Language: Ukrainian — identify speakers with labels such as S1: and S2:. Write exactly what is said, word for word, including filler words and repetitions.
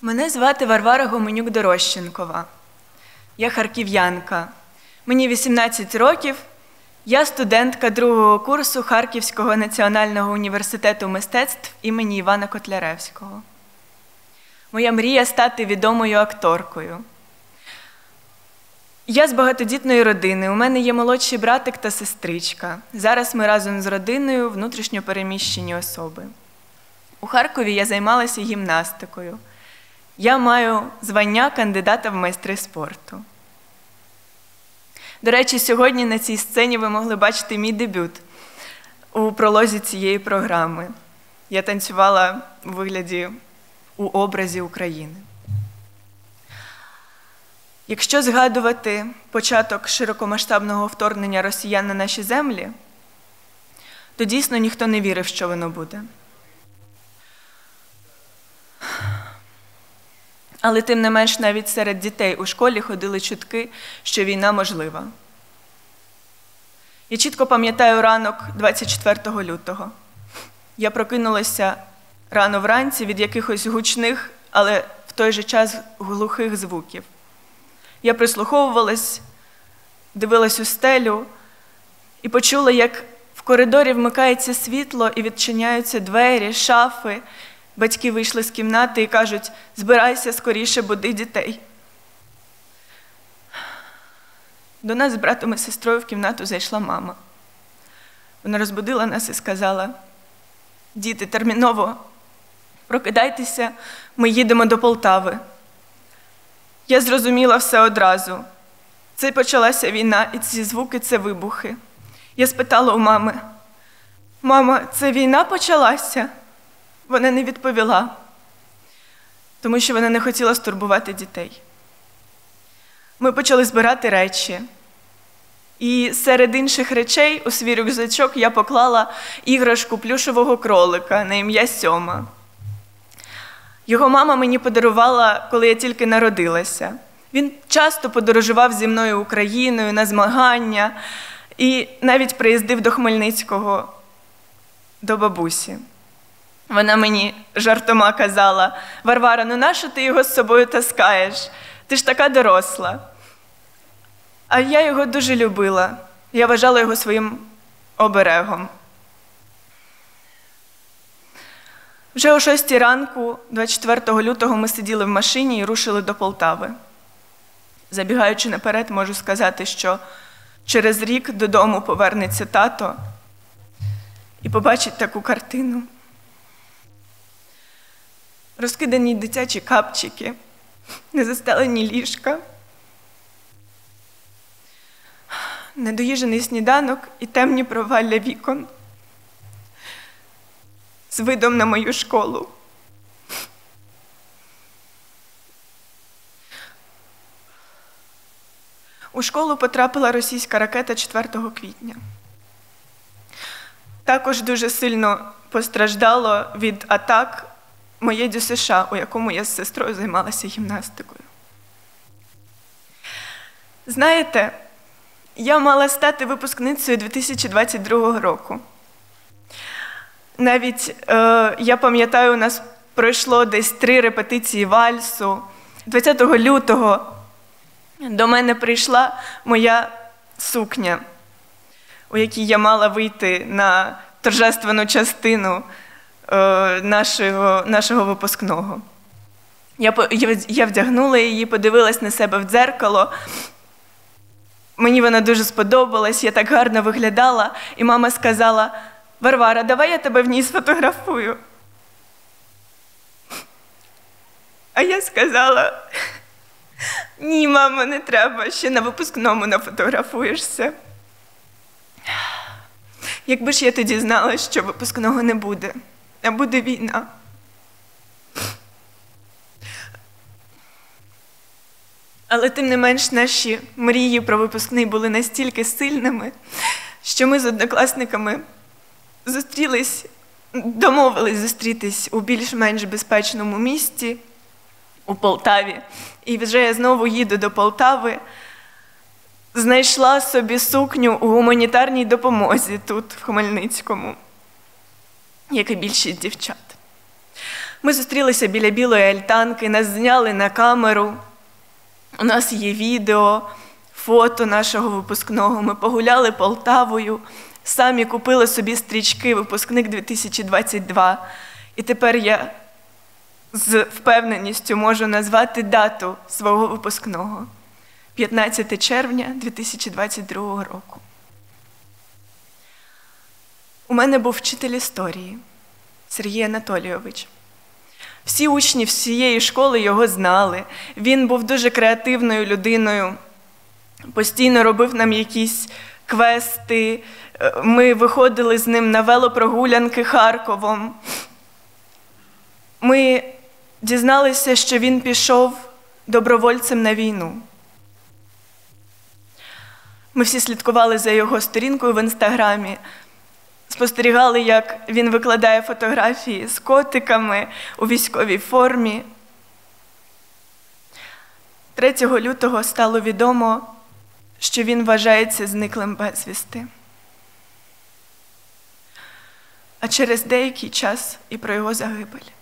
S1: Мене звати Варвара Гоменюк-Дорощенкова. Я харків'янка. Мені вісімнадцять років. Я студентка другого курсу Харківського національного університету мистецтв імені Івана Котляревського. Моя мрія – стати відомою акторкою. Я з багатодітної родини. У мене є молодший братик та сестричка. Зараз ми разом з родиною внутрішньо переміщені особи. У Харкові я займалася гімнастикою. Я маю звання кандидата в майстри спорту. До речі, сьогодні на цій сцені ви могли бачити мій дебют у пролозі цієї програми. Я танцювала у вигляді, у образі України. Якщо згадувати початок широкомасштабного вторгнення росіян на наші землі, то дійсно ніхто не вірив, що воно буде. Але тим не менш навіть серед дітей у школі ходили чутки, що війна можлива. Я чітко пам'ятаю ранок двадцять четвертого лютого. Я прокинулася рано вранці від якихось гучних, але в той же час глухих звуків. Я прислуховувалась, дивилась у стелю і почула, як в коридорі вмикається світло і відчиняються двері, шафи. Батьки вийшли з кімнати і кажуть: «Збирайся, скоріше, буди дітей». До нас з братом і сестрою в кімнату зайшла мама. Вона розбудила нас і сказала: «Діти, терміново, прокидайтеся, ми їдемо до Полтави». Я зрозуміла все одразу. Це почалася війна, і ці звуки – це вибухи. Я спитала у мами: «Мама, це війна почалася?» Вона не відповіла, тому що вона не хотіла стурбувати дітей. Ми почали збирати речі. І серед інших речей у свій рюкзачок я поклала іграшку плюшевого кролика на ім'я Сьома. Його мама мені подарувала, коли я тільки народилася. Він часто подорожував зі мною Україною на змагання і навіть приїздив до Хмельницького, до бабусі. Вона мені жартома казала: «Варвара, ну нащо ти його з собою таскаєш? Ти ж така доросла». А я його дуже любила. Я вважала його своїм оберегом. Вже о шостій ранку, двадцять четвертого лютого, ми сиділи в машині і рушили до Полтави. Забігаючи наперед, можу сказати, що через рік додому повернеться тато і побачить таку картину. Розкидані дитячі капчики, незастелені ліжка, недоїжений сніданок і темні провалля вікон з видом на мою школу. У школу потрапила російська ракета четвертого квітня. Також дуже сильно постраждало від атак моє ДЮСШ, у якому я з сестрою займалася гімнастикою. Знаєте, я мала стати випускницею дві тисячі двадцять другого року. Навіть, е, я пам'ятаю, у нас пройшло десь три репетиції вальсу. двадцятого лютого до мене прийшла моя сукня, у якій я мала вийти на торжественну частину Нашого, нашого випускного. Я, я вдягнула її, подивилась на себе в дзеркало. Мені вона дуже сподобалась, я так гарно виглядала. І мама сказала: «Варвара, давай я тебе в ній сфотографую». А я сказала: «Ні, мамо, не треба, ще на випускному нафотографуєшся». Якби ж я тоді знала, що випускного не буде, а буде війна. Але тим не менш наші мрії про випускний були настільки сильними, що ми з однокласниками зустрілись, домовились зустрітись у більш-менш безпечному місті, у Полтаві. І вже я знову їду до Полтави, знайшла собі сукню у гуманітарній допомозі тут, в Хмельницькому, як і більшість дівчат. Ми зустрілися біля білої альтанки, нас зняли на камеру. У нас є відео, фото нашого випускного. Ми погуляли Полтавою, самі купили собі стрічки «Випускник дві тисячі двадцять два». І тепер я з впевненістю можу назвати дату свого випускного – п'ятнадцяте червня дві тисячі двадцять другого року. У мене був вчитель історії Сергій Анатолійович. Всі учні всієї школи його знали. Він був дуже креативною людиною, постійно робив нам якісь квести. Ми виходили з ним на велопрогулянки Харковом. Ми дізналися, що він пішов добровольцем на війну. Ми всі слідкували за його сторінкою в Інстаграмі, спостерігали, як він викладає фотографії з котиками у військовій формі. третього лютого стало відомо, що він вважається зниклим безвісти. А через деякий час і про його загибель.